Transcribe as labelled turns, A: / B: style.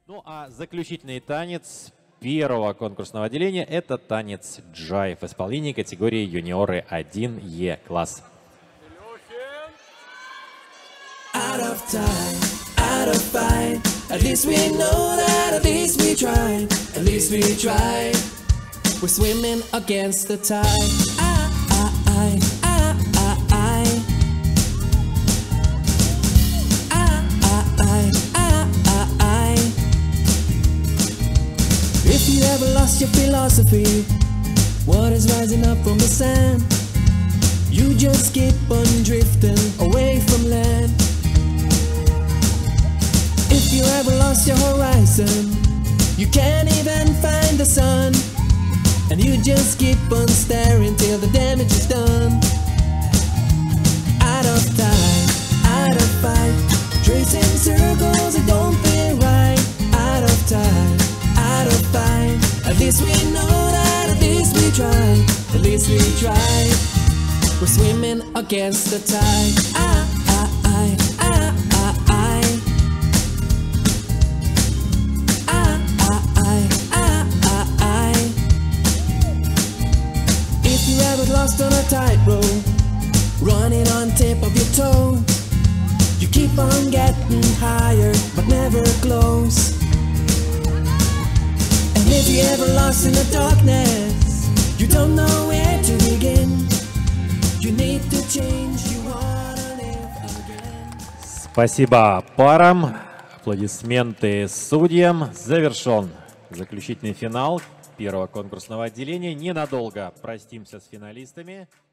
A: Ну а заключительный танец первого конкурсного отделения – это танец джайв в исполнении категории юниоры 1Е класс.
B: Out of time, out of fight. At least we know that, at least we tried, at least we tried. We're swimming against the tide. If you ever lost your philosophy, what is rising up from the sand? You just keep on drifting away from land. If you ever lost your horizon, you can't even find the sun, and you just keep on staring till the damage is done. Out of time, out of fight, tracing circles, it don't feel right. Out of time, out of fight. At least we know that, at least we try, at least we try. We're swimming against the tide. If you ever lost on a tightrope, running on tip of your toe, you keep on getting higher but never close. And if you ever lost in the darkness, you don't know where to begin. You need to change, you wanna live again.
A: Спасибо парам. Аплодисменты судьям. Завершен заключительный финал первого конкурсного отделения. Ненадолго простимся с финалистами.